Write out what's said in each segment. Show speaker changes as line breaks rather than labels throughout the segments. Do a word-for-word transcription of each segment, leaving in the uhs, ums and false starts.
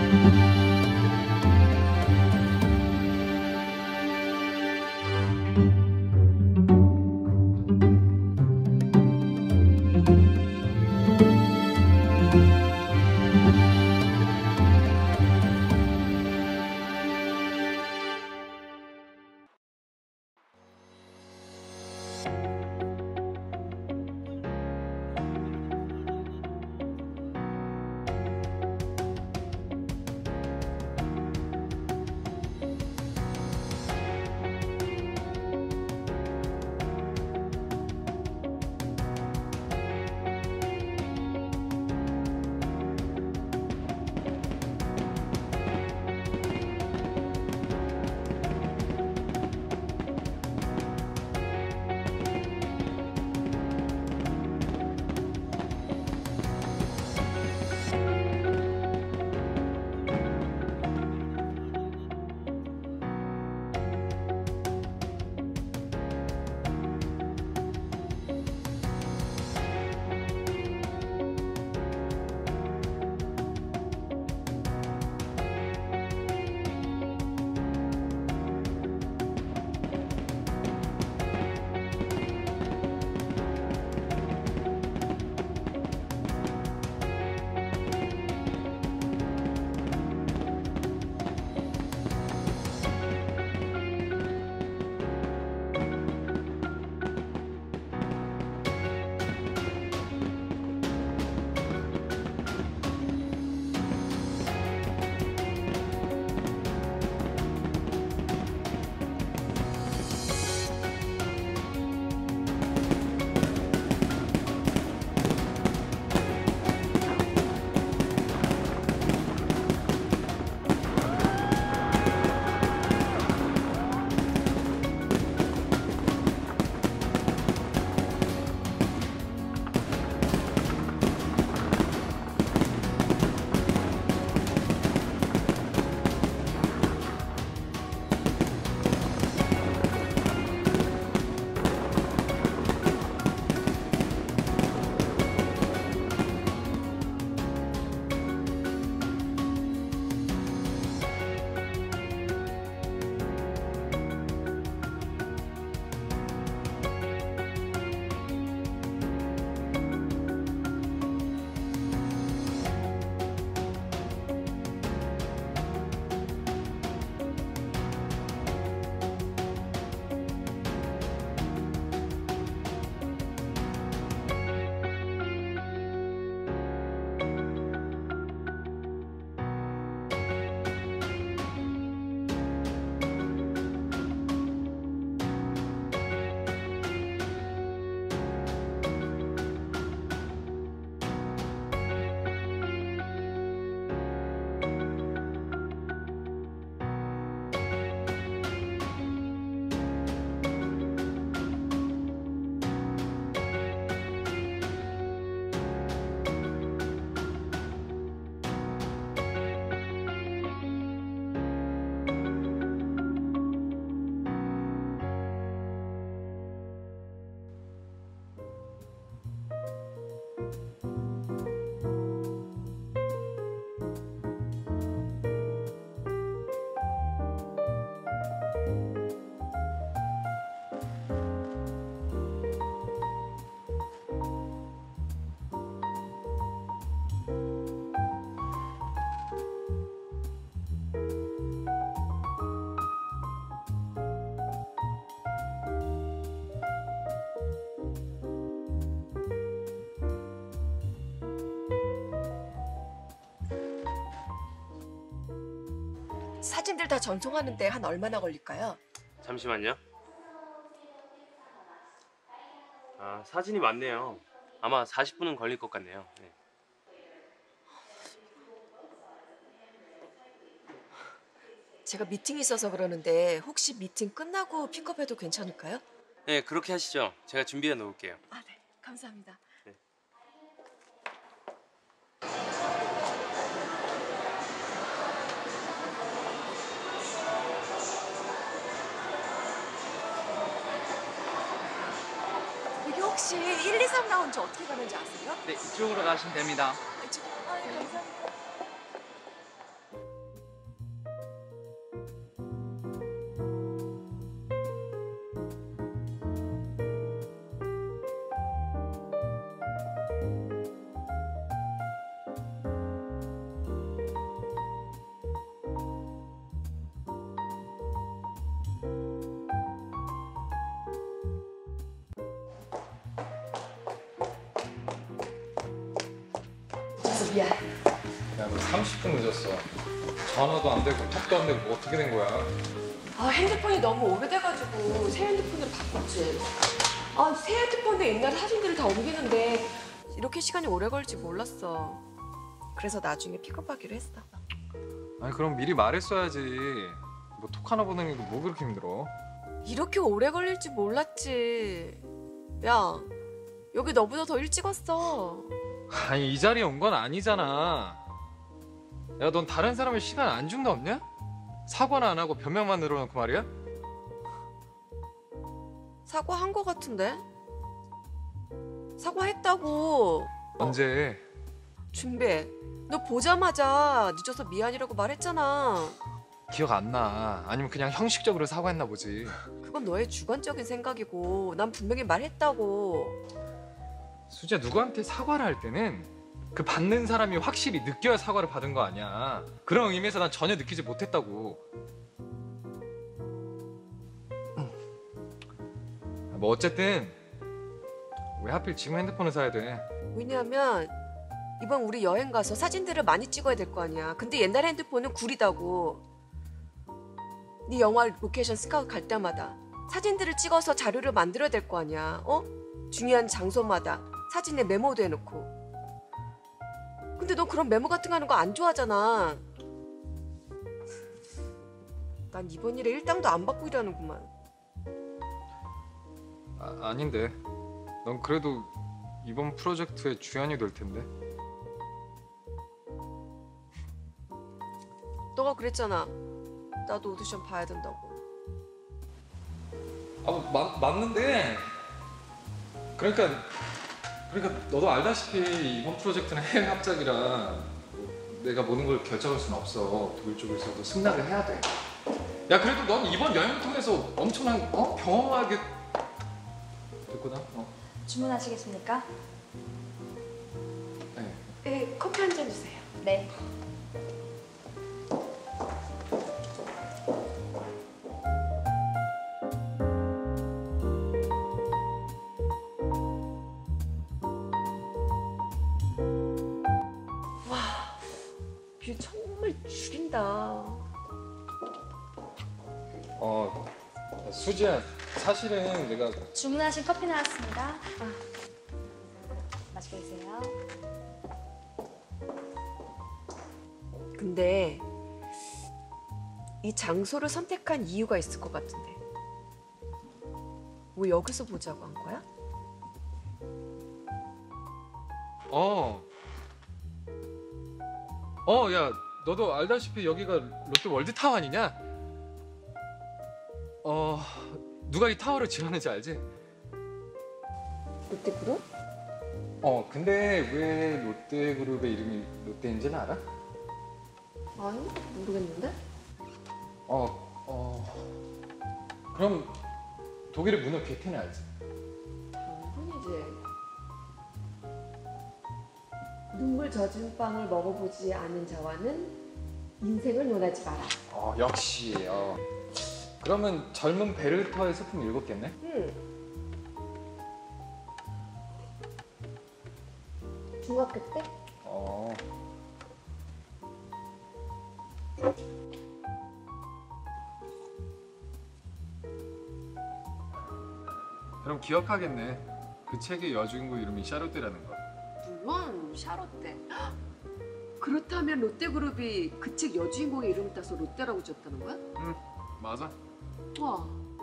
사진들 다 전송하는데 한 얼마나 걸릴까요?
잠시만요. 아, 사진이 많네요. 아마 사십 분은 걸릴 것 같네요. 네.
제가 미팅이 있어서 그러는데 혹시 미팅 끝나고 픽업해도 괜찮을까요?
네, 그렇게 하시죠. 제가 준비해 놓을게요.
아, 네. 감사합니다.
네.
여기 혹시 일, 이, 삼 라운지 어떻게 가는지 아세요?
네, 이쪽으로 가시면 됩니다.
아, 이쪽. 아, 네, 감사합니다. 미안.
야, 너 삼십 분 늦었어. 전화도 안 되고 톡도 안 되고 뭐 어떻게 된 거야?
아, 핸드폰이 너무 오래돼가지고 새 핸드폰으로 바꿨지. 아, 새 핸드폰에 옛날 사진들을 다 옮기는데 이렇게 시간이 오래 걸지 몰랐어. 그래서 나중에 픽업하기로 했어.
아니 그럼 미리 말했어야지. 뭐 톡 하나 보내는 게 뭐 그렇게 힘들어?
이렇게 오래 걸릴지 몰랐지. 야, 여기 너보다 더 일찍 왔어.
아니 이 자리에 온 건 아니잖아. 야, 넌 다른 사람의 시간 안 준다 없냐? 사과나 안 하고 변명만 늘어놓고 말이야?
사과한 거 같은데? 사과했다고.
언제?
준배, 너 보자마자 늦어서 미안이라고 말했잖아.
기억 안 나. 아니면 그냥 형식적으로 사과했나 보지.
그건 너의 주관적인 생각이고 난 분명히 말했다고.
수지야, 누구한테 사과를 할 때는 그 받는 사람이 확실히 느껴야 사과를 받은 거 아니야. 그런 의미에서 난 전혀 느끼지 못했다고. 뭐 어쨌든 왜 하필 지금 핸드폰을 사야 돼?
왜냐하면 이번 우리 여행 가서 사진들을 많이 찍어야 될 거 아니야. 근데 옛날 핸드폰은 구리다고. 네 영화 로케이션 스카우트 갈 때마다 사진들을 찍어서 자료를 만들어야 될 거 아니야. 어? 중요한 장소마다 사진에 메모도 해놓고. 근데 너 그런 메모 같은 거 하는 거 안 좋아하잖아. 난 이번 일에 일당도 안 받고 일하는구만.
아, 아닌데. 넌 그래도 이번 프로젝트의 주연이 될 텐데.
너가 그랬잖아. 나도 오디션 봐야 된다고.
아, 뭐, 맞, 맞는데. 그러니까 그러니까 너도 알다시피 이번 프로젝트는 해외 합작이라 내가 모든 걸 결정할 수는 없어. 독일 쪽에서도 승낙을 해야 돼. 야, 그래도 넌 이번 여행을 통해서 엄청난 어? 경험하게 됐구나. 어.
주문하시겠습니까?
네.
네, 커피 한 잔 주세요.
네.
뷰 정말 죽인다.
어, 수지야, 사실은 내가
주문하신 커피 나왔습니다. 아, 맛있게 드세요.
근데 이 장소를 선택한 이유가 있을 것 같은데. 왜 여기서 보자고 한 거야?
어. 어, 야, 너도 알다시피 여기가 롯데 월드타워 아니냐? 어, 누가 이 타워를 지었는지 알지?
롯데그룹?
어, 근데 왜 롯데그룹의 이름이 롯데인지는 알아?
아니, 모르겠는데.
어, 어. 그럼 독일의 문어 괴테는 알지?
당근이지. 눈물 젖은 빵을 먹어보지 않은 자와는 인생을 논하지 마라.
어, 역시. 어. 그러면 젊은 베르터의 소품 읽었겠네?
응. 중학교 때?
어. 그럼 기억하겠네. 그 책의 여주인공 이름이 샤롯데라는 거.
물론 샤롯데. 그렇다면 롯데그룹이 그 책 여주인공의 이름을 따서 롯데라고 지었다는 거야?
응, 맞아.
와.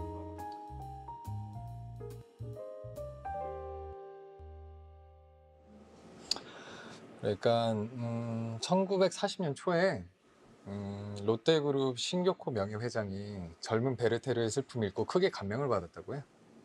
그러니까 음, 천구백사십 년 초에 음, 롯데그룹 신교코 명예회장이 젊은 베르테르의 슬픔을 읽고 크게 감명을 받았다고 해.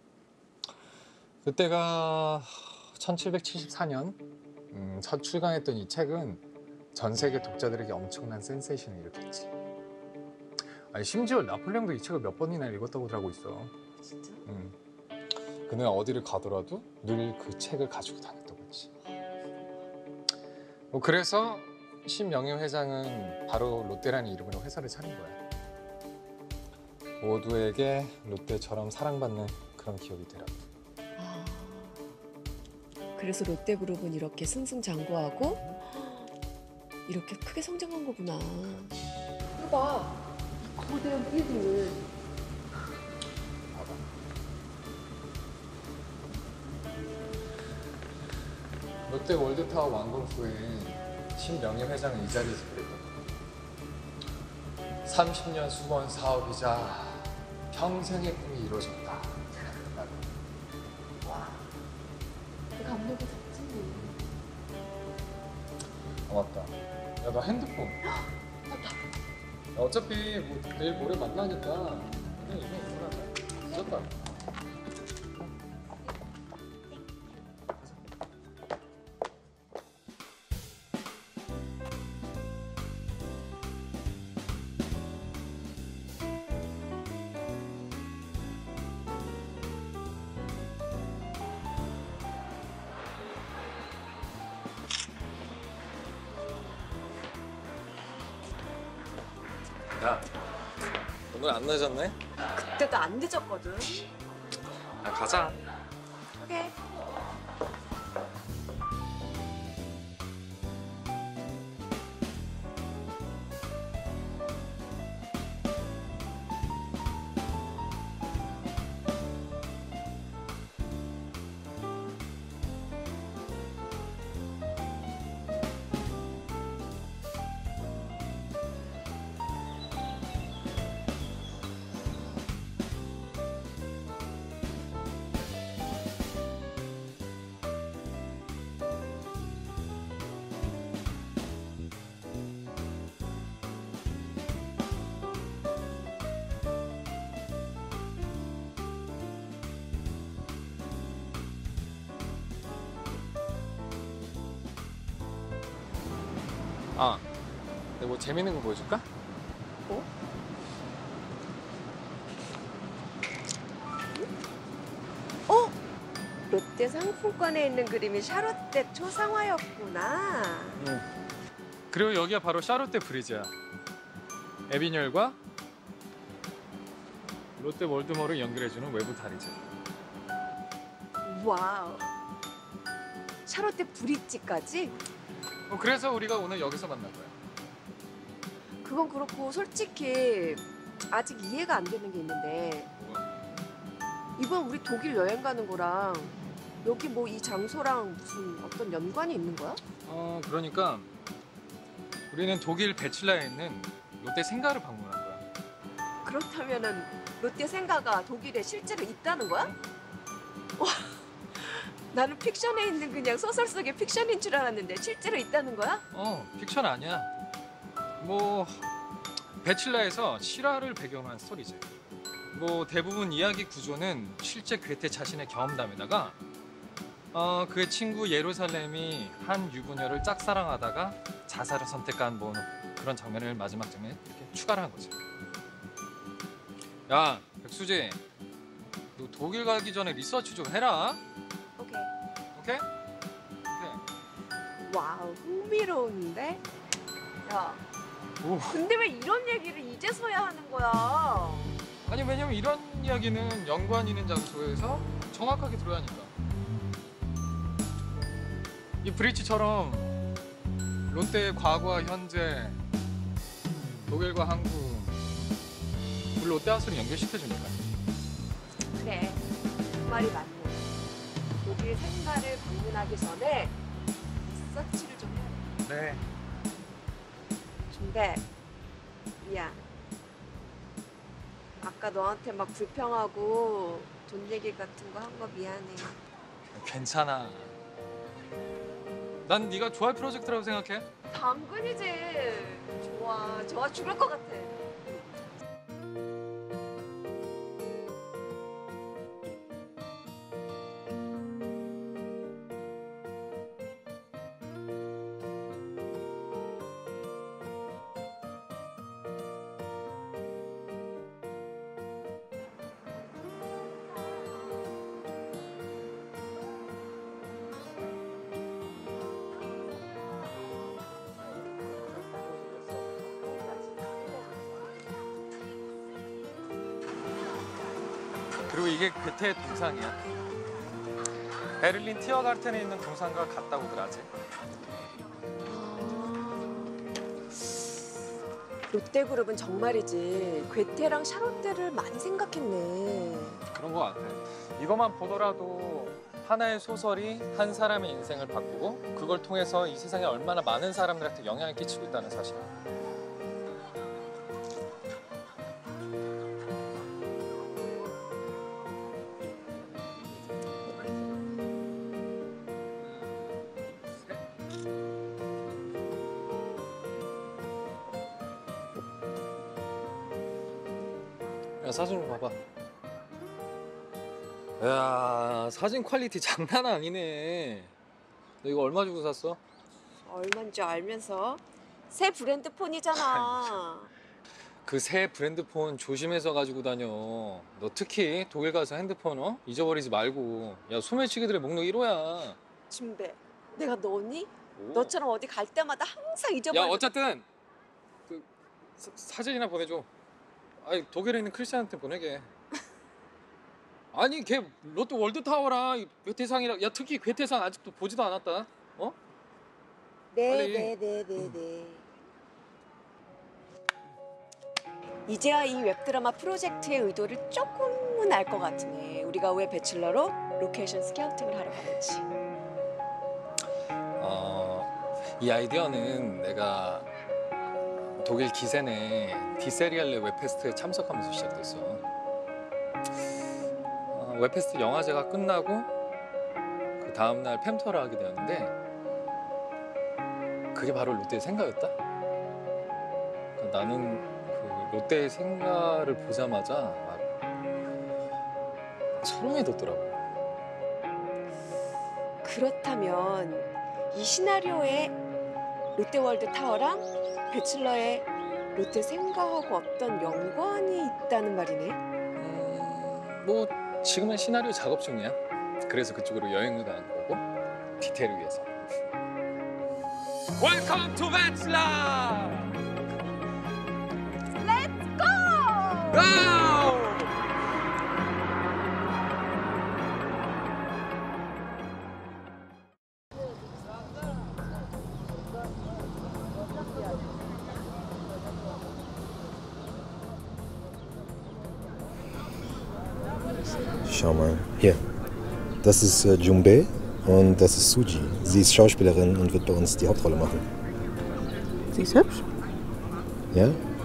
그때가 천칠백칠십사 년 음, 첫 출간했던 이 책은 전 세계 독자들에게 엄청난 센세이션을 일으켰지. 아니, 심지어 나폴레옹도 이 책을 몇 번이나 읽었다고 하고 있어.
진짜?
음. 그는 어디를 가더라도 늘 그 책을 가지고 다녔다고 했지. 뭐 그래서 신 명예회장은 바로 롯데라는 이름으로 회사를 차린 거야. 모두에게 롯데처럼 사랑받는 그런 기업이 되라고.
아, 그래서 롯데그룹은 이렇게 승승장구하고 이렇게 크게 성장한 거구나. 이거 봐. 이 거대한 빌딩을.
봐봐. 롯데 월드타워 완공 후에 신명예 회장은 이 자리에서 그랬거든. 삼십 년 수고한 사업이자 평생의 꿈이 이루어졌다.
와. 그 감독이 덥지.
아 맞다. 야 너 핸드폰.
맞다.
야, 어차피 뭐 내일 모레 만나니까 그냥 이거 입고 나가. 늦었다. 야, 오늘 안 늦었네?
그때도 안 늦었거든.
야, 가자.
오케이.
아, 내가 뭐 재밌는 거 보여줄까?
뭐? 어? 롯데 상품권에 있는 그림이 샤롯대 초상화였구나.
응. 그리고 여기가 바로 샤롯데 브리지야. 에비뉴얼과 롯데 월드몰을 연결해주는 외부 다리지.
와우. 샤롯대 브릿지까지?
어, 그래서 우리가 오늘 여기서 만난 거야.
그건 그렇고 솔직히 아직 이해가 안 되는 게 있는데
뭐가?
이번 우리 독일 여행 가는 거랑 여기 뭐 이 장소랑 무슨 어떤 연관이 있는 거야?
어, 그러니까 우리는 독일 베칠라에 있는 롯데 생가를 방문한 거야.
그렇다면은 롯데 생가가 독일에 실제로 있다는 거야? 와, 나는 픽션에 있는 그냥 소설 속의 픽션인 줄 알았는데 실제로 있다는 거야?
어, 픽션 아니야. 뭐 베칠라에서 실화를 배경으로 한 스토리지. 뭐 대부분 이야기 구조는 실제 괴테 자신의 경험담에다가 어, 그의 친구 예루살렘이 한 유부녀를 짝사랑하다가 자살을 선택한 뭐 그런 장면을 마지막 장면에 이렇게 추가를 한 거지. 야, 백수지, 너 독일 가기 전에 리서치 좀 해라.
오케이.
오케이? 오케이.
와우, 흥미로운데? 야,
오.
근데 왜 이런 얘기를 이제서야 하는 거야?
아니 왜냐면 이런 이야기는 연관 있는 장소에서 정확하게 들어야 하니까. 이 브릿지처럼 롯데의 과거와 현재, 독일과 한국, 우리 롯데하우스를 연결시켜주니까.
그래, 그 말이 맞네. 독일 생가를 방문하기 전에 리서치를 좀 해야 돼.
네.
근데 미안. 아까 너한테 막 불평하고 돈 얘기 같은 거 한 거 미안해.
괜찮아. 난 네가 좋아할 프로젝트라고 생각해.
당근이지. 좋아, 좋아 죽을 것 같아.
그리고 이게 괴테의 동상이야. 베를린 티어가르텐에 있는 동상과 같다고들 하지.
아, 롯데그룹은 정말이지 괴테랑 샤롯데를 많이 생각했네.
그런 거 같아. 이것만 보더라도 하나의 소설이 한 사람의 인생을 바꾸고 그걸 통해서 이 세상에 얼마나 많은 사람들한테 영향을 끼치고 있다는 사실. 야, 사진 좀 봐봐. 야, 사진 퀄리티 장난 아니네. 너 이거 얼마 주고 샀어?
얼마인 줄 알면서 새 브랜드 폰이잖아.
그 새 브랜드 폰 조심해서 가지고 다녀. 너 특히 독일 가서 핸드폰 어? 잊어버리지 말고. 야, 소매치기들의 목록 일 호야.
준배, 내가 너니?
오.
너처럼 어디 갈 때마다 항상 잊어버려.
야, 어쨌든 그 사, 사진이나 보내줘. 아니, 독일에 있는 크리스찬한테 보내게. 아니, 걔 롯데 월드타워랑 괴테상이랑, 야, 특히 괴테상 아직도 보지도 않았다. 어?
네,
빨리.
네, 네, 네, 네. 이제야 이 웹드라마 프로젝트의 의도를 조금은 알 것 같으네. 우리가 왜 배출러로 로케이션 스카우팅을 하러 가는지.
어, 이 아이디어는 내가 독일 기센의 디세리알레 웹페스트에 참석하면서 시작됐어. 어, 웹페스트 영화제가 끝나고 그 다음날 팸터를 하게 되었는데 그게 바로 롯데의 생가였다. 그러니까 나는 그 롯데의 생가를 보자마자 막 소름이 돋더라고.
그렇다면 이 시나리오에 롯데월드 타워랑 배출러의 롯데 생가하고 어떤 연관이 있다는 말이네.
음, 뭐 지금은 시나리오 작업 중이야. 그래서 그쪽으로 여행을 가는 거고 디테일을 위해서. Welcome to Wetzlar!
Let's go!
Go!
Schau mal, hier. Das ist äh, Jumbe und das ist Suji. Sie ist Schauspielerin und wird bei uns die Hauptrolle machen.
Sie ist hübsch.
Ja?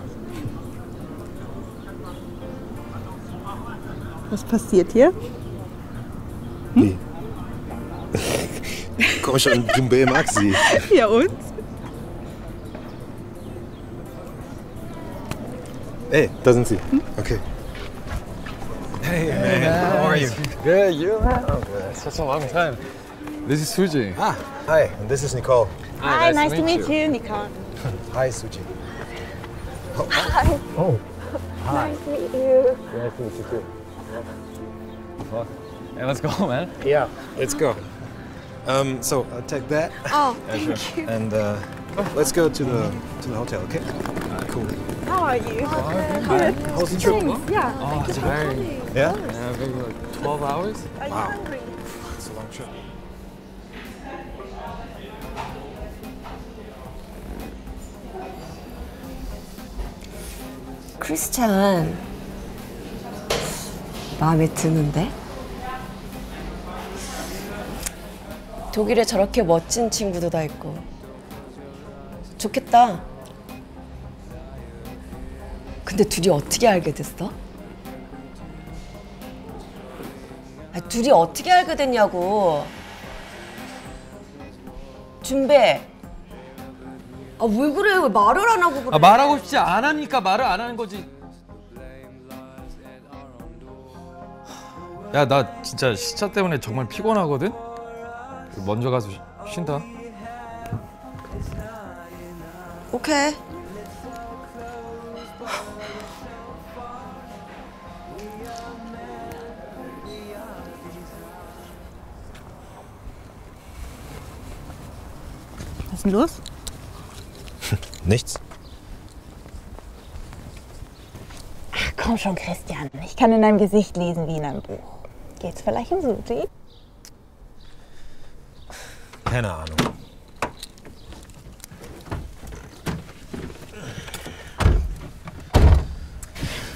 Was passiert hier?
Wie? Komm schon, Jumbe mag sie.
Ja und?
Ey, da sind sie. Okay. Hey man, how are you?
Good, you? Oh, good. Such a long time. This is Suji.
Ah, hi, and this is Nicole.
Hi, nice to meet you, Nicole.
Hi, Suji. Oh.
Hi.
Oh.
Nice to meet you.
Nice to meet you too. Hey, let's go, man.
Yeah, let's go. Um, so I'll take that.
Oh,
Yeah, sure.
And uh, let's go to the to the hotel, okay? Cool.
How are you?
Hi. How's the trip?
Thanks, yeah.
Oh, it's very.
Yeah?
Yeah, maybe like twelve hours.
Are you
Wow.
hungry?
It's a long trip.
크리스찬 마음에 드는데? 독일에 저렇게 멋진 친구도 다 있고 좋겠다. 근데 둘이 어떻게 알게 됐어? 아, 둘이 어떻게 알게 됐냐고. 준배. 아, 왜 그래? 왜 말을 안 하고 그래?
아, 말하고 싶지 않으니까 말을 안 하는 거지. 야, 나 진짜 시차 때문에 정말 피곤하거든? 먼저 가서 쉬- 쉰다.
오케이.
Was ist denn los?
Nichts.
Ach komm schon, Christian. Ich kann in deinem Gesicht lesen wie in einem Buch. Geht's vielleicht um Suji?
Keine Ahnung.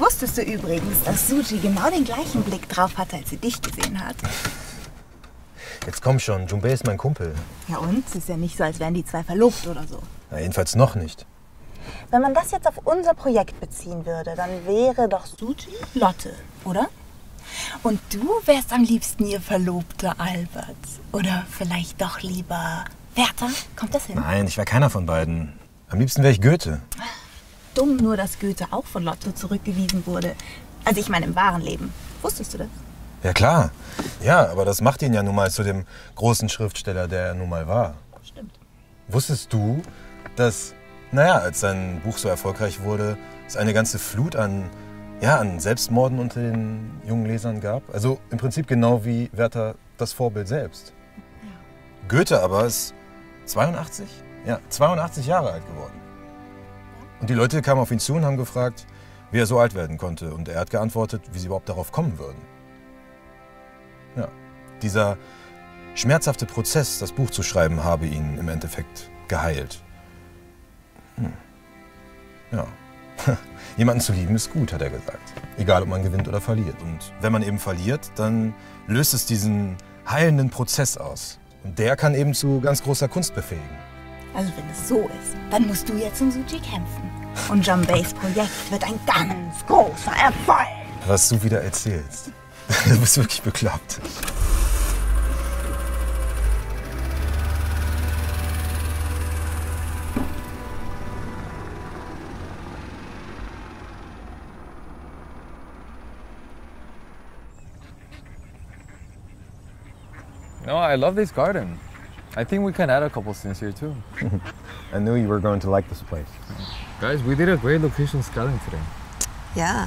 Wusstest du übrigens, dass Suji genau den gleichen Blick drauf hatte, als sie dich gesehen hat?
Jetzt komm schon, Junbei ist mein Kumpel.
Ja und? Es ist ja nicht so, als wären die zwei verlobt oder so.
Na, jedenfalls noch nicht.
Wenn man das jetzt auf unser Projekt beziehen würde, dann wäre doch Suji Lotte, oder? Und du wärst am liebsten ihr Verlobter Albert. Oder vielleicht doch lieber Werther? Kommt das hin?
Nein, ich wäre keiner von beiden. Am liebsten wäre ich Goethe.
Dumm nur, dass Goethe auch von Lotte zurückgewiesen wurde. Also ich meine im wahren Leben. Wusstest du das?
Ja klar. Ja, aber das macht ihn ja nun mal zu dem großen Schriftsteller, der er nun mal war.
Stimmt.
Wusstest du, dass, naja, als sein Buch so erfolgreich wurde, es eine ganze Flut an, ja, an Selbstmorden unter den jungen Lesern gab? Also im Prinzip genau wie Werther das Vorbild selbst. Ja. Goethe aber ist zweiundachtzig? Ja, zweiundachtzig Jahre alt geworden. Und die Leute kamen auf ihn zu und haben gefragt, wie er so alt werden konnte. Und er hat geantwortet, wie sie überhaupt darauf kommen würden. Ja, dieser schmerzhafte Prozess, das Buch zu schreiben, habe ihn im Endeffekt geheilt. Hm. Ja, jemanden zu lieben ist gut, hat er gesagt. Egal, ob man gewinnt oder verliert. Und wenn man eben verliert, dann löst es diesen heilenden Prozess aus. Und der kann eben zu ganz großer Kunst befähigen.
Also wenn es so ist, dann musst du jetzt um Suji kämpfen. Und Junbeis Projekt wird ein ganz großer Erfolg.
Was du wieder erzählst. Du bist wirklich bekloppt.
No, I love this garden. I think we can add a couple scenes here too.
I knew you were going to like this place.
Guys, we did a great location scouting today.
Yeah.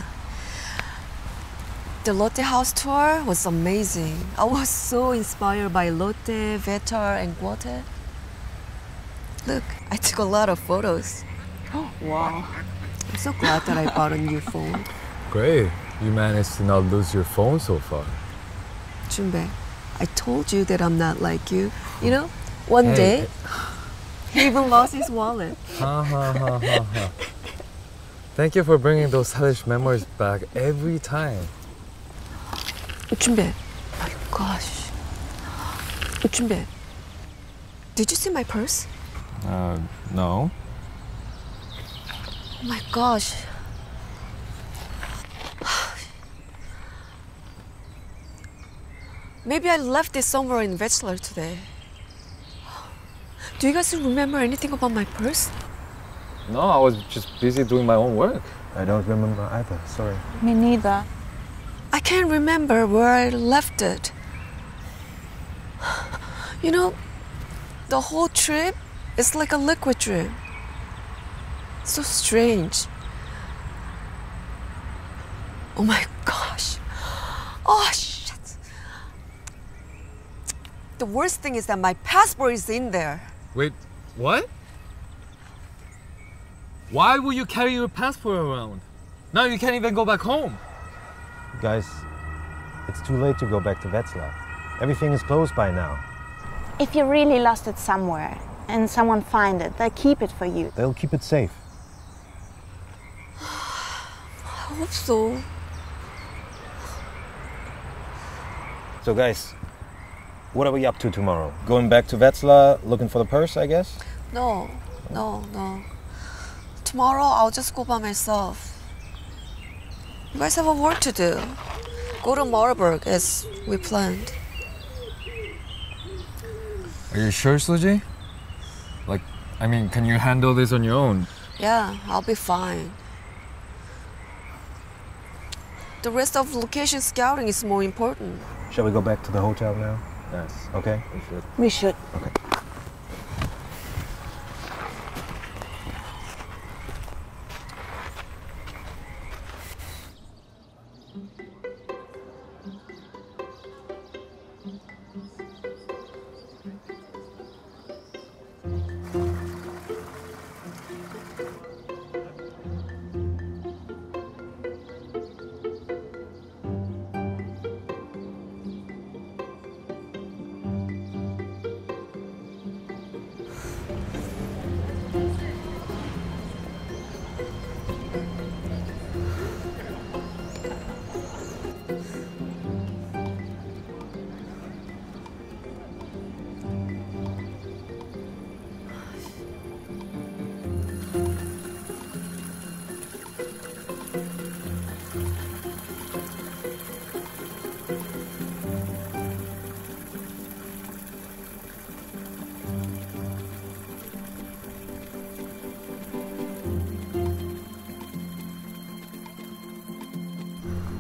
The Lotte house tour was amazing. I was so inspired by Lotte, Vetar, and Goethe. Look, I took a lot of photos. Oh, wow. I'm so glad that I bought a new phone.
Great. You managed to not lose your phone so far.
Junbei, I told you that I'm not like you. You know, one
Hey.
day, he even lost his wallet.
Ha ha ha ha ha. Thank you for bringing those hellish memories back every time.
Junbei, my gosh. Junbei, did you see my purse?
Uh, no.
Oh my gosh. Maybe I left it somewhere in Wetzlar today. Do you guys remember anything about my purse?
No, I was just busy doing my own work.
I don't remember either, sorry.
Me neither.
I can't remember where I left it. You know, the whole trip is like a liquid dream. So strange. Oh my gosh. Oh shit. The worst thing is that my passport is in there.
Wait, what? Why will you carry your passport around? Now you can't even go back home.
Guys, it's too late to go back to Wetzlar. Everything is closed by now.
If you really lost it somewhere and someone find it, they'll keep it for you.
They'll keep it safe.
I hope so.
So guys, what are we up to tomorrow? Going back to Wetzlar, looking for the purse, I guess?
No, no, no. Tomorrow I'll just go by myself. You guys have a work to do. Go to Marburg as we planned.
Are you sure, Suji? Like, I mean, can you handle this on your own?
Yeah, I'll be fine. The rest of location scouting is more important.
Shall we go back to the hotel now?
Yes.
Okay.
We should.
We should.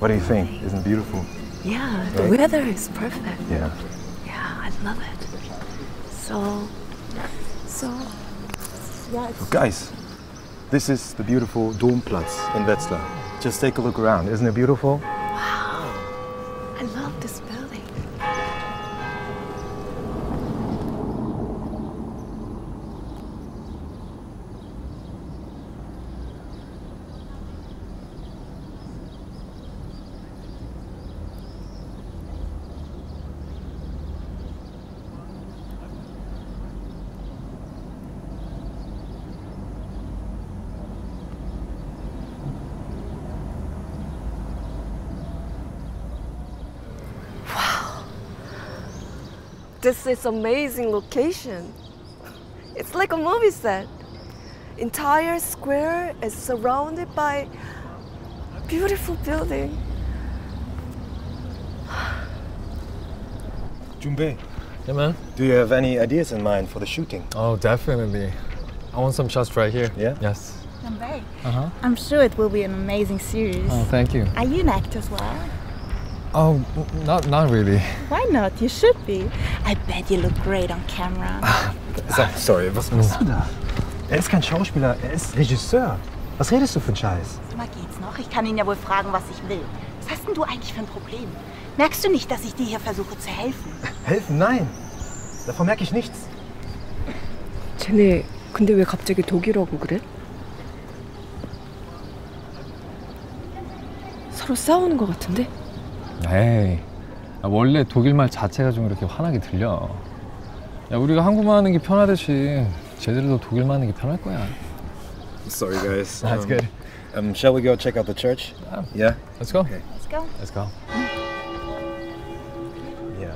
What do you think? Isn't it beautiful?
Yeah, the
Right?
weather is perfect.
Yeah.
Yeah, I love it. So, so, yeah, it's
Guys, this is the beautiful Domplatz in Wetzlar. Just take a look around. Isn't it beautiful?
I love this building. This is amazing location. It's like a movie set. Entire square is surrounded by beautiful building.
Junbei,
Yeah, man.
do you have any ideas in mind for the shooting?
Oh, definitely. I want some shots right here.
Yeah?
Yes. Uh-huh.
I'm sure it will be an amazing series.
Oh, thank you.
Are you an actor as well?
Oh, n- not not really.
Why not? You should be. I bet you look great on camera.
So, sorry, was machst du da? Er ist kein Schauspieler, er ist Regisseur. Was redest du für einen Scheiß?
Sag mal, geht's noch? Ich kann ihn ja wohl fragen, was ich will. Was hast denn du eigentlich für ein Problem? Merkst du nicht, dass ich dir hier versuche zu helfen?
Helfen? Nein. Davon merke ich nichts.
쟤네 근데 왜 갑자기 독일어고 그래? 서로 싸우는 것 같은데?
에이, 아, 원래 독일말 자체가 좀 이렇게 환하게 들려. 야, 우리가 한국말 하는 게 편하듯이 쟤들도 독일말 하는 게 편할 거야.
Sorry, guys.
That's
Um,
good.
Um, shall we go check out the church?
Yeah.
Yeah?
Let's go.
Okay.
Let's go.
Let's go.
Yeah.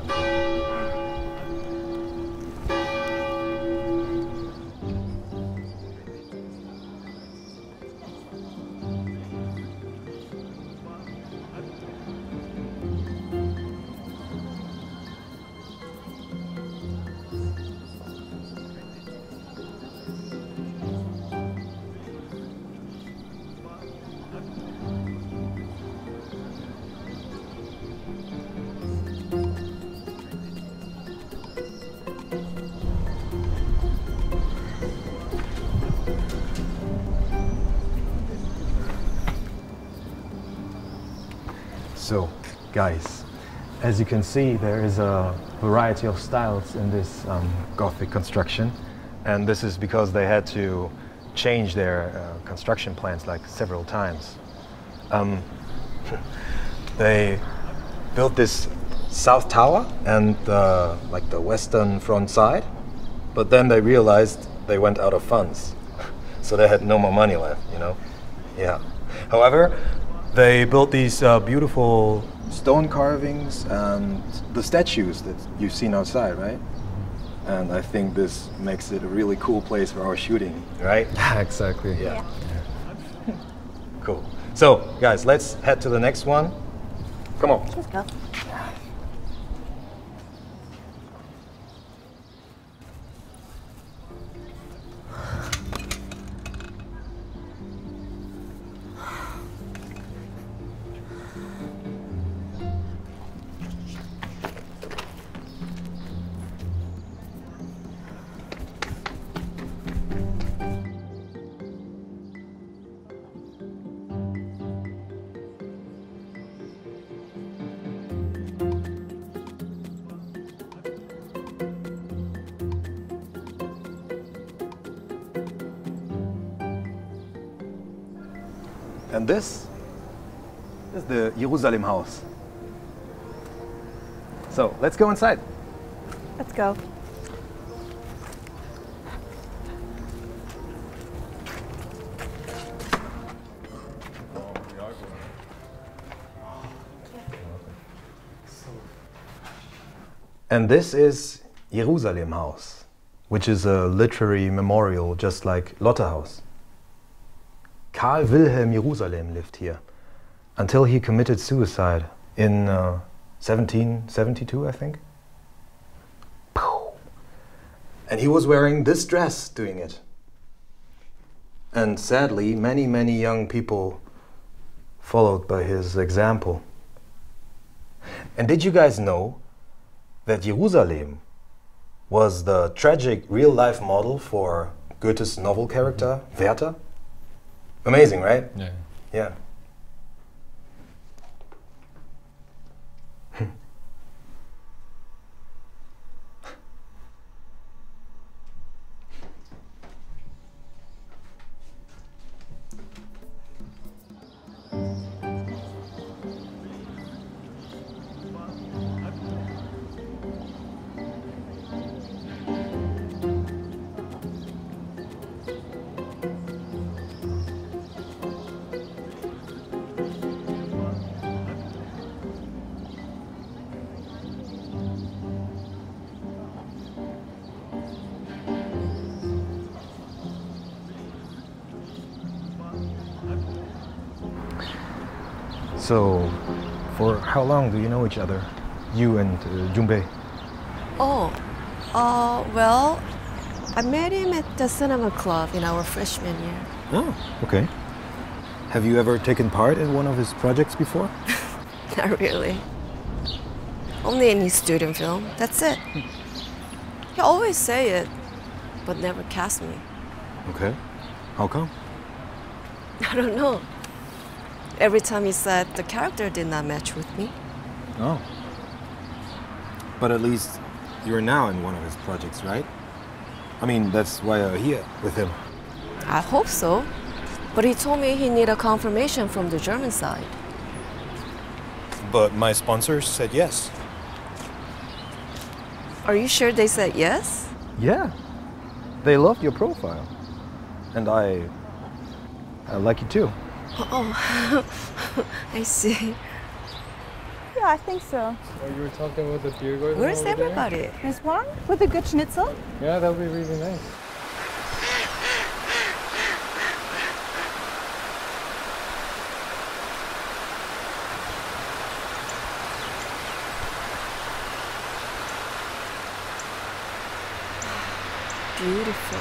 So, guys, as you can see, there is a variety of styles in this um, Gothic construction, and this is because they had to change their uh, construction plans like several times. Um, they built this south tower and uh, like the western front side, but then they realized they went out of funds, so they had no more money left, you know? Yeah. However, they built these uh, beautiful stone carvings and the statues that you've seen outside, right? And I think this makes it a really cool place for our shooting, right?
Exactly.
Yeah. Cool. So, guys, let's head to the next one. Come on.
Let's go.
And this is the Jerusalem house. So, let's go inside.
Let's go.
And this is Jerusalem House, which is a literary memorial just like Lotte House. Karl Wilhelm Jerusalem lived here until he committed suicide in uh, seventeen seventy-two, I think. And he was wearing this dress doing it. And sadly, many, many young people followed by his example. And did you guys know that Jerusalem was the tragic real-life model for Goethe's novel character, Werther? Amazing, right?
Yeah.
Yeah. So, for how long do you know each other? You and uh, Junbei?
Oh, uh, well, I met him at the cinema club in our freshman year.
Oh, okay. Have you ever taken part in one of his projects before?
Not really. Only in his student film, that's it. He always say it, but never cast me.
Okay. How come?
I don't know. Every time he said the character did not match with me.
Oh. But at least you're now in one of his projects, right? I mean, that's why I'm here with him.
I hope so. But he told me he need a confirmation from the German side.
But my sponsors said yes.
Are you sure they said yes?
Yeah. They loved your profile. And I... I like you too.
Oh, I see.
Yeah, I think so.
Oh, you were talking about the beer garden.
Where's
over there?
everybody?
There's one with a good schnitzel.
Yeah, that would be really nice.
Beautiful.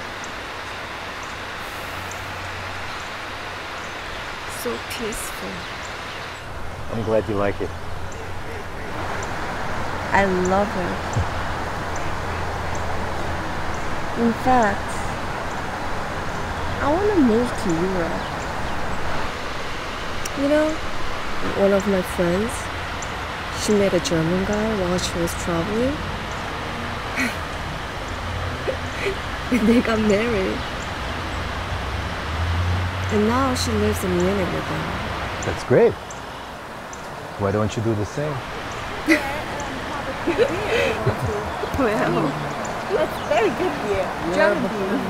So peaceful.
I'm glad you like it.
I love it. In fact, I want to move to Europe. You know, one of my friends, she met a German guy while she was traveling. And they got married. And now she lives in Munich with them.
That's great. Why don't you do the same?
Well,
That's very good beer. German beer.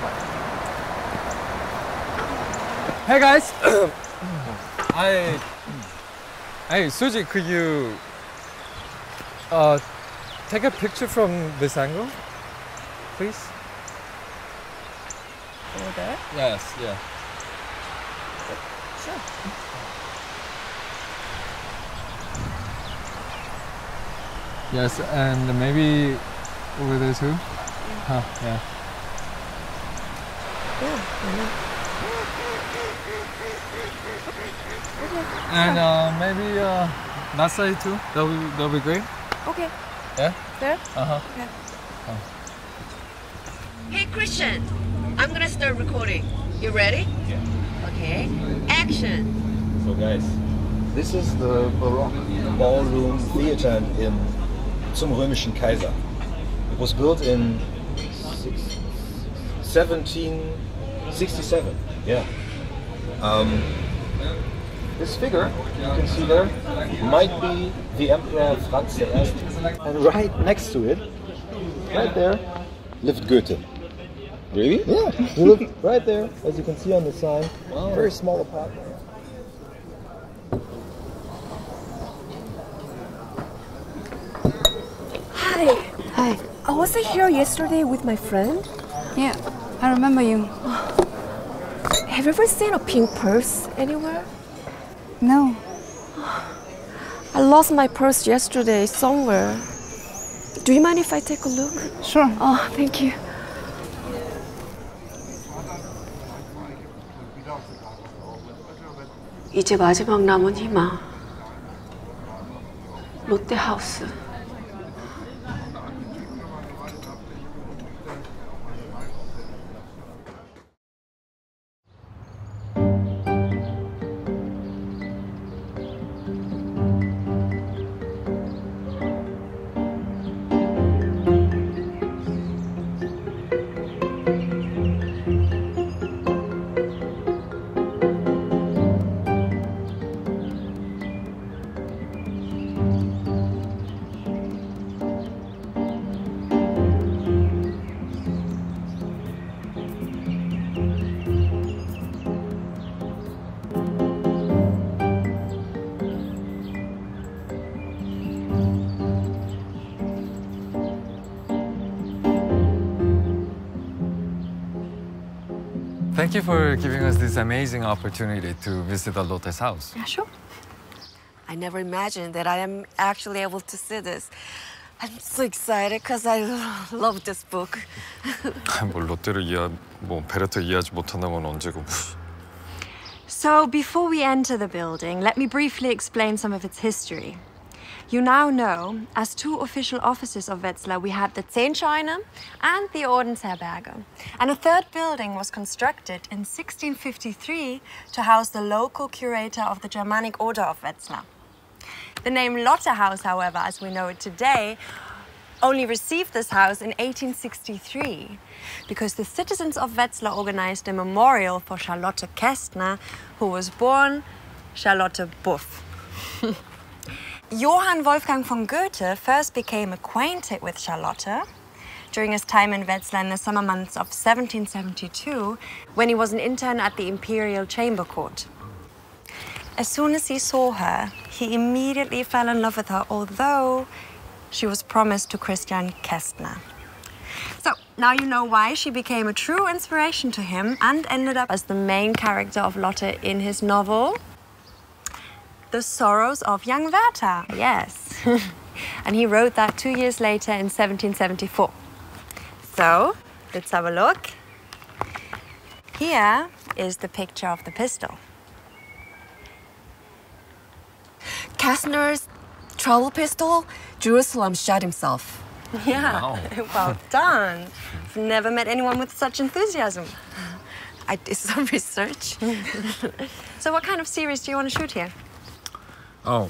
Hey guys! I... Hey, Suji, could you... Uh, take a picture from this angle, please?
over there.
Yes, yeah.
Sure.
Yes, and maybe over there too? Huh, yeah.
Yeah, why not?
And uh, maybe uh, that side too? That'll be, that'll be great?
Okay.
Yeah?
There?
Uh-huh.
Okay. Hey, Christian. I'm gonna start recording. You ready?
Yeah.
Okay. Action.
So guys, this is the Baroque ballroom theater in Zum Römischen Kaiser. It was built in seventeen sixty-seven. Yeah. Um, this figure you can see there might be the Emperor Franz the First, and right next to it, right there, lived Goethe. Really? Yeah, he lived right there, as you can see on the sign. Wow. Very small apartment.
Hi. Hi. I wasn't here yesterday with my friend.
Yeah, I remember you.
Have you ever seen a pink purse anywhere?
No.
I lost my purse yesterday somewhere. Do you mind if I take a look?
Sure.
Oh, thank you. 이제 마지막 남은 희망. 롯데하우스.
Thank you for giving us this amazing opportunity to visit the Lotus house.
Yeah, sure. I never imagined that I am actually able to see this. I'm so excited because I love this book.
뭘 롯데를 이해, 뭐 베레터 이해하지 못한다는 건 언제고.
So, before we enter the building, let me briefly explain some of its history. You now know, as two official offices of Wetzlar, we had the Zehnscheune and the Ordensherberge. And a third building was constructed in sixteen fifty-three to house the local curator of the Germanic Order of Wetzlar. The name Lotte House, however, as we know it today, only received this house in eighteen sixty-three because the citizens of Wetzlar organized a memorial for Charlotte Kästner, who was born Charlotte Buff. Johann Wolfgang von Goethe first became acquainted with Charlotte during his time in Wetzlar in the summer months of seventeen seventy-two, when he was an intern at the Imperial Chamber Court. As soon as he saw her, he immediately fell in love with her, although she was promised to Christian Kästner. So now you know why she became a true inspiration to him and ended up as the main character of Lotte in his novel, The Sorrows of Young Werther. Yes. And he wrote that two years later in seventeen seventy-four. So, let's have a look. Here is the picture of the pistol.
Kästner's travel pistol, Jerusalem shot himself.
Yeah,
Wow.
well done. I've never met anyone with such enthusiasm.
I did some research.
So what kind of series do you want to shoot here?
Oh.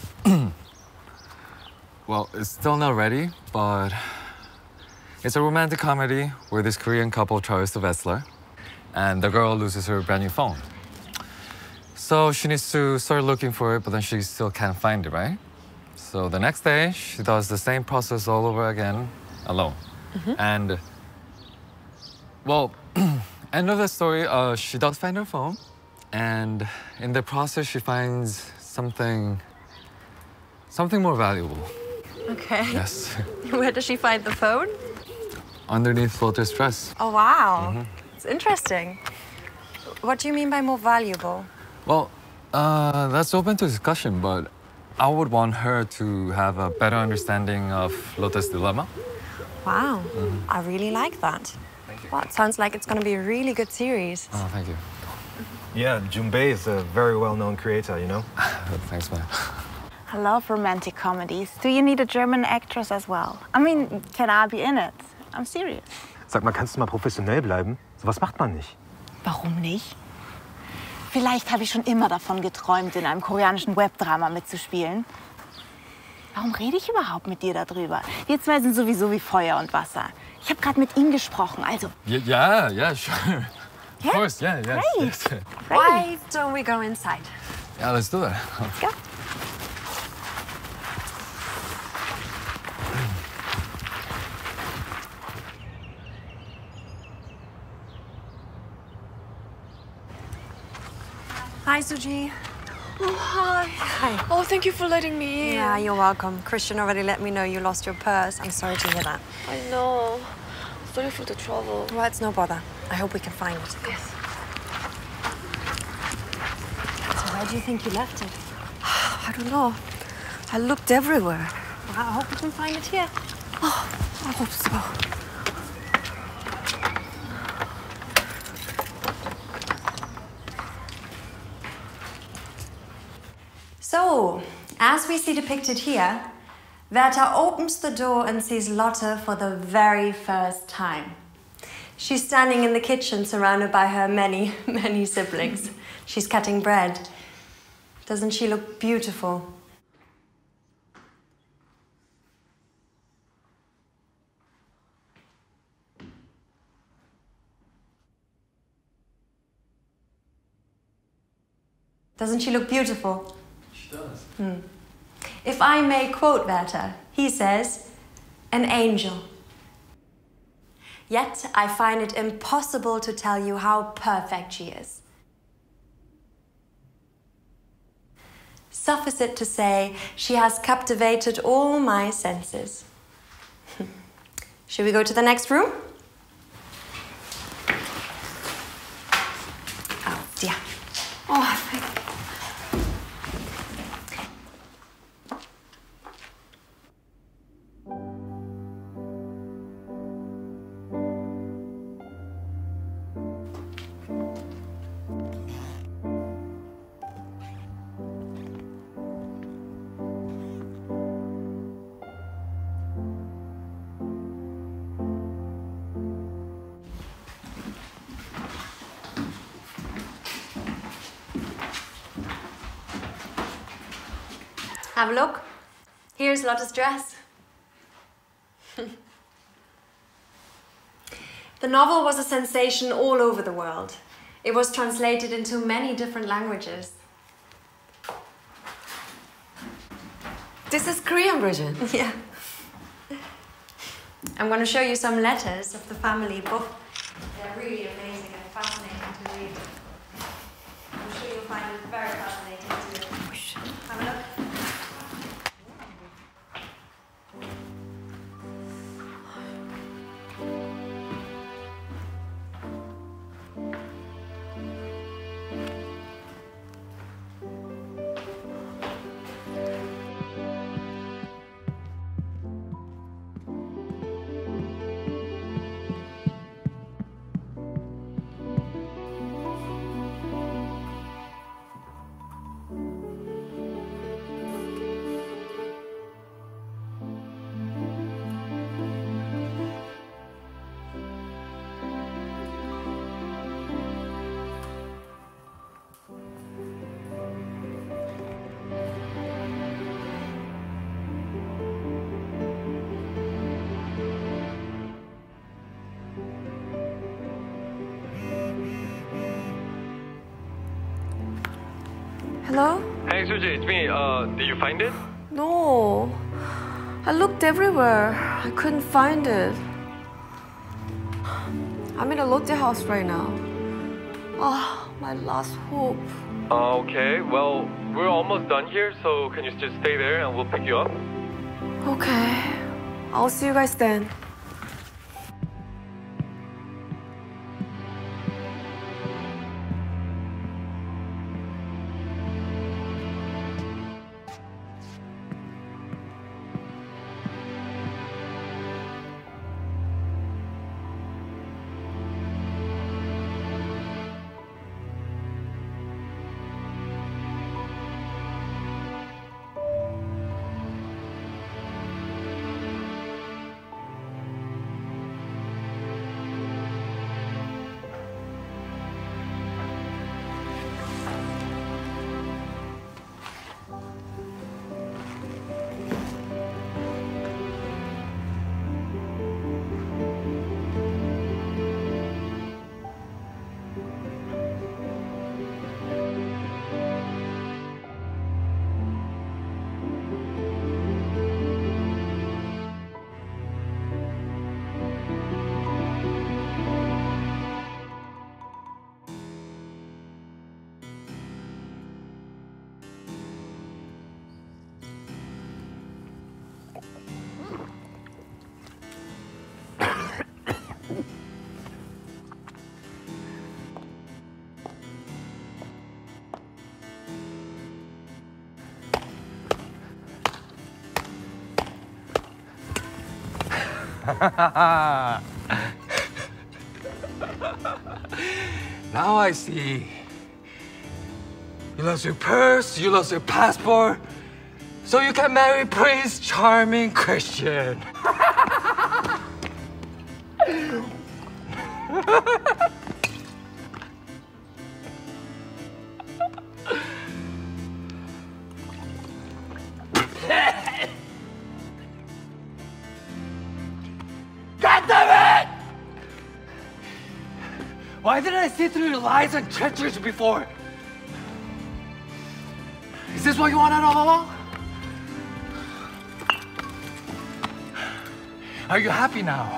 Well, it's still not ready, but it's a romantic comedy where this Korean couple travels to Wetzlar and the girl loses her brand new phone. So she needs to start looking for it, but then she still can't find it, right? So the next day, she does the same process all over again, alone. Mm-hmm. And, well, end of the story, uh, she does find her phone. And in the process, she finds something, something more valuable.
Okay.
Yes.
Where does she find the phone?
Underneath Lotte's dress.
Oh, wow.
Mm-hmm.
It's interesting. What do you mean by more valuable?
Well, uh, that's open to discussion, but I would want her to have a better understanding of Lotte's dilemma.
Wow.
Mm-hmm.
I really like that. Well, it sounds like it's going to be a really good series.
Oh, thank you.
Yeah, Junbei is a very well-known creator, you know?
Thanks, man.
I love romantic comedies. Do you need a German actress as well? I mean, can I be in it? I'm serious.
Sag mal, kannst du mal professionell bleiben? Sowas macht man nicht.
Warum nicht? Vielleicht habe ich schon immer davon geträumt, in einem koreanischen Webdrama mitzuspielen. Warum rede ich überhaupt mit dir darüber? Wir zwei sind sowieso wie Feuer und Wasser. Ich habe gerade mit ihm gesprochen, also...
Yeah, yeah, yeah, sure. Of
Yeah?
course, yeah, yes,
Great.
yes.
Why don't we go inside?
Yeah, let's do that.
Let's go.
Hi, Suji.
Oh, hi.
Hi.
Oh, thank you for letting me in.
Yeah, you're welcome. Christian already let me know you lost your purse. I'm sorry to hear that.
I know. Sorry for the trouble.
Well, it's no bother. I hope we can find it.
Yes.
So where do you think you left it?
I don't know. I looked everywhere.
Well, I hope we can find it here.
Oh, I hope so.
So, as we see depicted here, Werther opens the door and sees Lotte for the very first time. She's standing in the kitchen surrounded by her many, many siblings. She's cutting bread. Doesn't she look beautiful? Doesn't she look beautiful?
She does.
Hmm. If I may quote Werther, he says, "An angel. Yet I find it impossible to tell you how perfect she is." Suffice it to say, she has captivated all my senses. Should we go to the next room? Oh, dear. Oh, thank you. Have a look. Here's Lotte's dress. The novel was a sensation all over the world. It was translated into many different languages.
This is Korean version.
Yeah. I'm going to show you some letters of the family book. They're really amazing and fascinating to read. I'm sure you'll find it very fascinating too. Have a look.
Hello?
Hey Suji, it's me. Uh, did you find it?
No. I looked everywhere. I couldn't find it. I'm in a Lotte house right now. Oh, my last hope.
Uh, okay, well, we're almost done here, so can you just stay there and we'll pick you up?
Okay. I'll see you guys then.
Now I see. You
lost your purse, you lost your passport, so you can marry Prince Charming Christian. God damn it! Why didn't I see through your lies and treacheries before? Is this what you wanted all along? Are you happy now?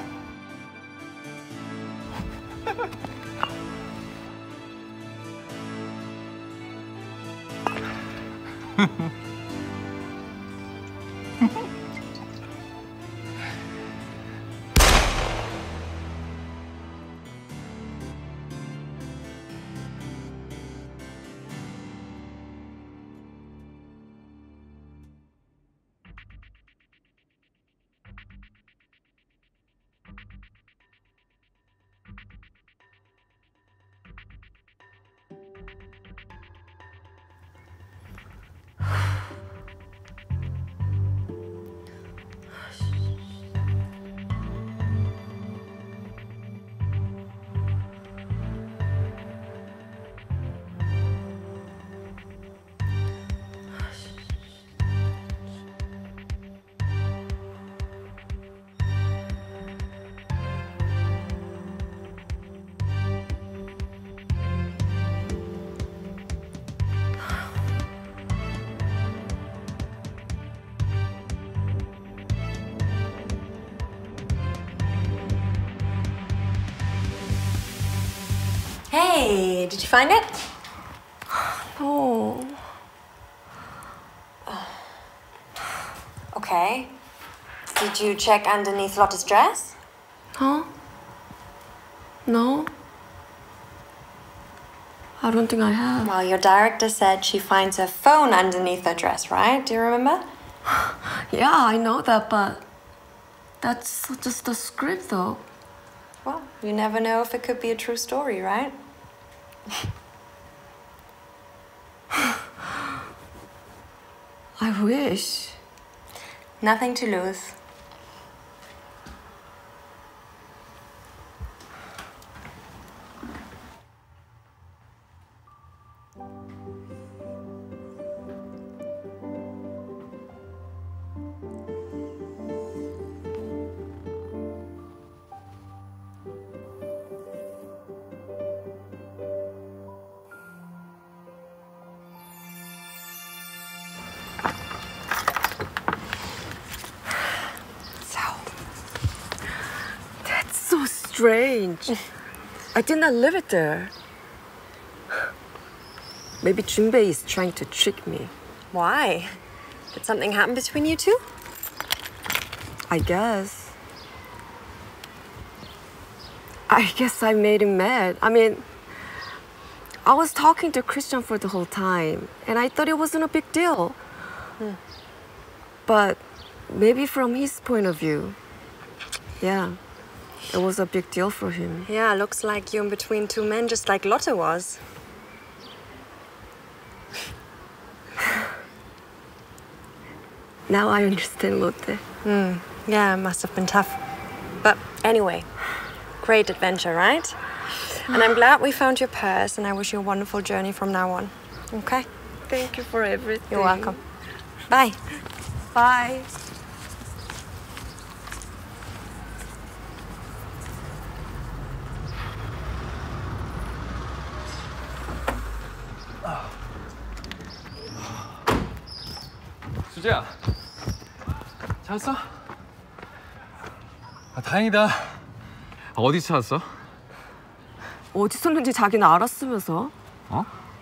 Hey, did you find it?
No.
Okay. Did you check underneath Lotte's dress?
Huh? No. I don't think I have.
Well, your director said she finds her phone underneath her dress, right? Do you remember?
Yeah, I know that, but that's just a script, though.
Well, you never know if it could be a true story, right?
I wish.
Nothing to lose.
Strange. I did not leave it there. Maybe Junbei is trying to trick me.
Why? Did something happen between you two?
I guess. I guess I made him mad. I mean, I was talking to Christian for the whole time, and I thought it wasn't a big deal.
Hmm.
But maybe from his point of view, yeah. It was a big deal for him.
Yeah, looks like you're in between two men, just like Lotte was.
Now I understand Lotte.
Hmm. Yeah, it must have been tough. But anyway, great adventure, right? And I'm glad we found your purse, and I wish you a wonderful journey from now on. Okay?
Thank you for everything.
You're welcome. Bye.
Bye.
수지야, 찾았어? 아, 다행이다. 아, 어디 찾았어?
어디 섰는지 자기는 알았으면서.
어?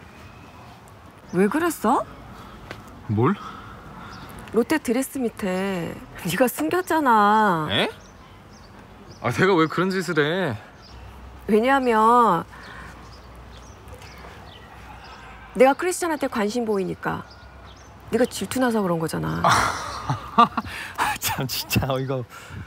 왜 그랬어?
뭘?
롯데 드레스 밑에 네가 숨겼잖아.
에? 아, 내가 왜 그런 짓을 해?
왜냐하면 내가 크리스찬한테 관심 보이니까. 네가 질투나서 그런 거잖아.
아, 참 진짜 이거.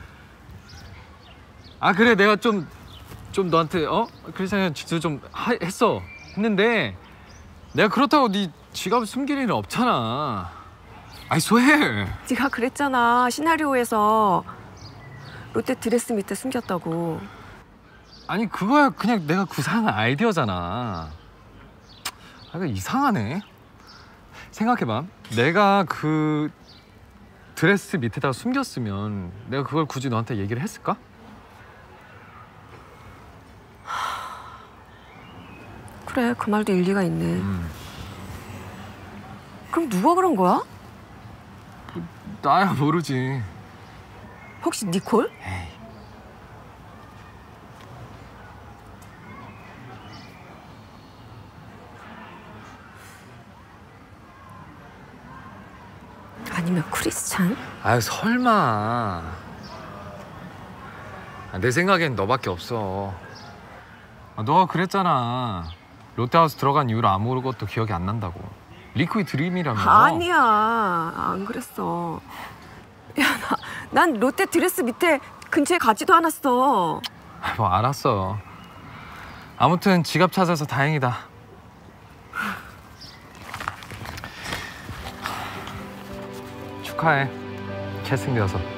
아 그래 내가 좀 좀 너한테 어 크리스찬이랑 질투 좀 하, 했어 했는데 내가 그렇다고 네 지갑을 숨길 일은 없잖아. I swear.
네가 그랬잖아. 시나리오에서 롯데 드레스 밑에 숨겼다고.
아니 그거야 그냥 내가 구상한 아이디어잖아. 아, 이거 이상하네. 생각해봐. 내가 그 드레스 밑에다가 숨겼으면 내가 그걸 굳이 너한테 얘기를 했을까?
그래, 그 말도 일리가 있네.
음.
그럼 누가 그런 거야?
나야 모르지.
혹시 니콜?
에이.
아니면 크리스찬?
아유 설마. 내 생각엔 너밖에 없어. 아, 너가 그랬잖아. 롯데하우스 들어간 이후로 아무것도 기억이 안 난다고. 리코의 드림이라며.
아니야, 안 그랬어. 야, 나, 난 롯데 드레스 밑에 근처에 가지도 않았어.
뭐 알았어. 아무튼 지갑 찾아서 다행이다. 축하해. 계승되어서.